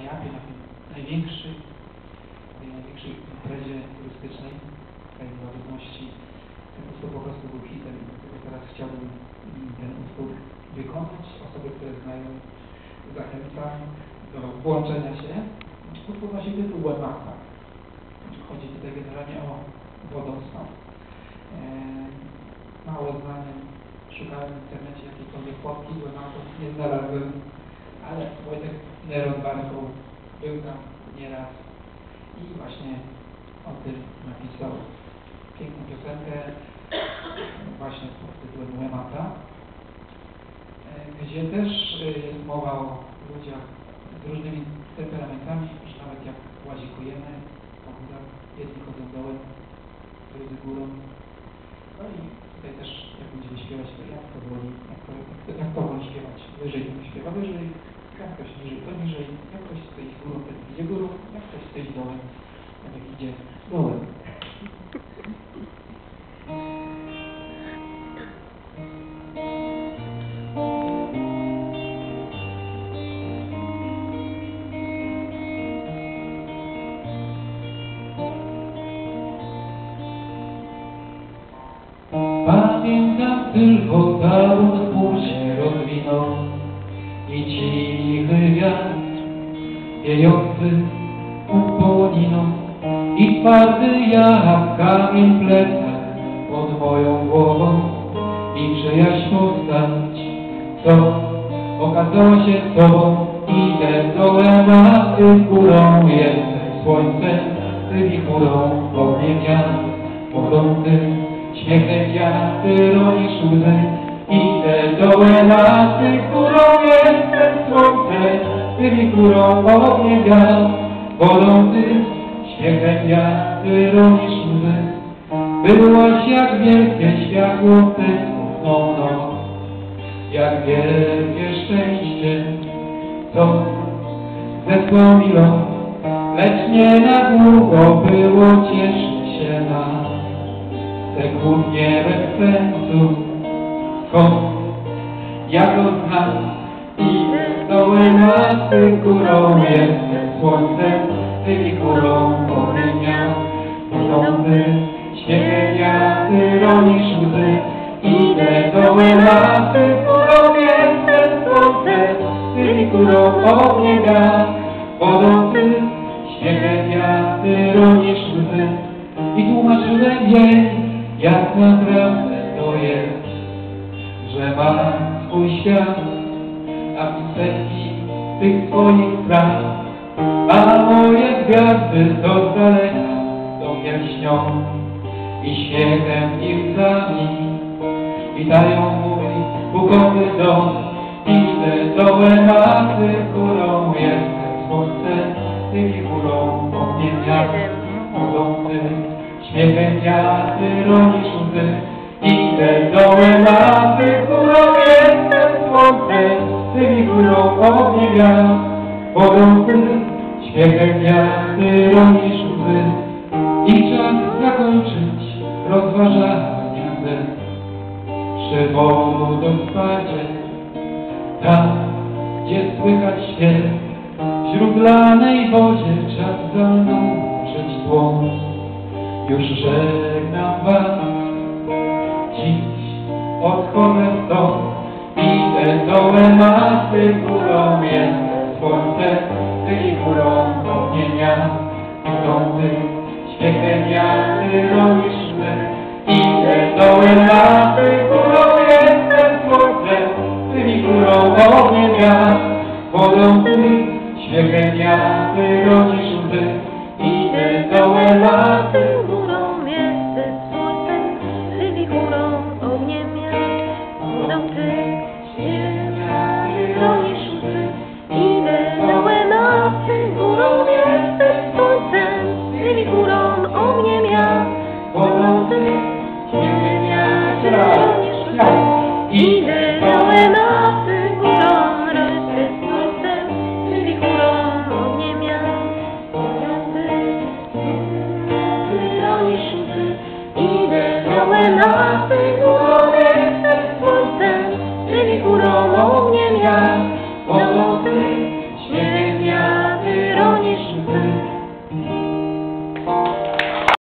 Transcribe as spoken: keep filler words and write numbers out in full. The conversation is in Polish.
Japie, na tej największej, tej największej imprezie turystycznej Krajowa Ludności. Ten utwór po prostu był hitem, dlatego teraz chciałbym ten utwór wykonać. Osoby, które znają, zachęcam do włączenia się. Utwór nosi tytuł Łemata. Chodzi tutaj generalnie o wodostan. Eee, mało znane, szukałem w internecie jakiejkolwiek fotki Łematów, nie znalazłem, ale Wojtek Neron Barką był tam nieraz i właśnie o tym napisał piękną piosenkę właśnie pod tytułem Łemata, gdzie też jest mowa o ludziach z różnymi temperamentami, że nawet jak łazikujemy po górach, jedni chodzą dołem, drudzy górą. No i tutaj też jak będziemy śpiewać, to jak to woli, jak to, jak to woli śpiewać. Wyżej to śpiewa wyżej, jak ktoś niżej to niżej, jak ktoś chce iść górą, ten idzie górą, jak ktoś chce iść dołem, tak jak idzie dołem. Pamiętam tylko całą chmur się rozwinął i cichy wiatr wiejący upłoniną i twardy jak kamień plecak pod moją głową i przyjaźń postać, co okazało się sobą. Idę dołem, a ty górą jesteś słońcem, ty wichurą ogniem ja, pochlątym śmiechem wiatry ronisz łzy. Idę dołem, a ty górą jestem słońcem, ty wichurą ogniem ja, bolącym śmiechem wiatry ronisz łzy. Byłaś jak wielkie światło w tę smutną noc, jak wielkie szczęście, co zesłał mi los, lecz nie na długo było, cieszyć się nas. Te kłótnie bez sensu, skąd ja go znam. Idę dołem, a ty górą jestem słońcem, ty wichurą ogniem ja, płonącym śmiechem wiatry ronisz łzy. Idę dołem, a ty górą jestem słońcem, ty wichurą ogniem ja, płonącym śmiechem wiatry ronisz łzy. I tłumaczyłem jej, jak naprawdę to jest, że mam swój świat, a w setki tych swoich spraw, a moje gwiazdy to z daleka do mnie śnią i śmiechem i łzami witają mój bukowy dom. Idę dołem, a ty górą jestem słońcem, ty górą ogniem ja, płonącym śmiechem wiatry ronisz łzy. Idę dołem, a ty górą jestem słońcem, ty górą ogniem ja, płonącym śmiechem wiatry ronisz łzy. I czas zakończyć rozważania zen przy wodospadzie, tam gdzie słychać śpiew, w źródlanej wodzie czas zanurzyć dłoń. Już żegnam was, dziś odchodzę stąd. Idę dołem, a ty górą jestem słońcem, ty górą ogniem ja, płonącym śmiechem wiatry ronisz łzy. Idę dołem, a ty górą jestem słońcem, ty górą ogniem ja, płonącym śmiechem wiatry ronisz łzy. Idę dołem, a ty